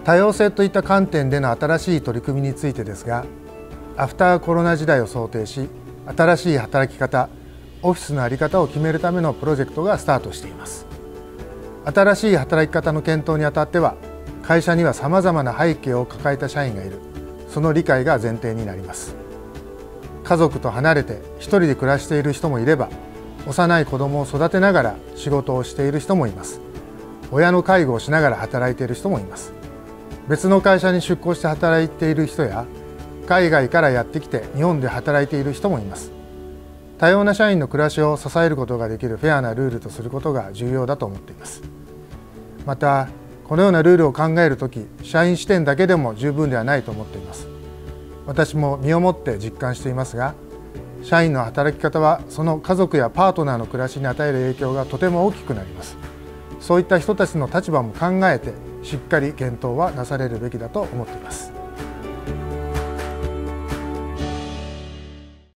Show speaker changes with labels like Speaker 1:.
Speaker 1: 多様性といった観点での新しい取り組みについてですが、アフターコロナ時代を想定し、新しい働き方、オフィスの在り方を決めるためのプロジェクトがスタートしています。新しい働き方の検討にあたっては、会社にはさまざまな背景を抱えた社員がいる、その理解が前提になります。家族と離れて一人で暮らしている人もいれば、幼い子供を育てながら仕事をしている人もいます。親の介護をしながら働いている人もいます。別の会社に出向して働いている人や、海外からやってきて日本で働いている人もいます。多様な社員の暮らしを支えることができるフェアなルールとすることが重要だと思っています。また、このようなルールを考えるとき、社員視点だけでも十分ではないと思っています。私も身をもって実感していますが、社員の働き方はその家族やパートナーの暮らしに与える影響がとても大きくなります。そういった人たちの立場も考えて、しっかり検討はなされるべきだと思っています。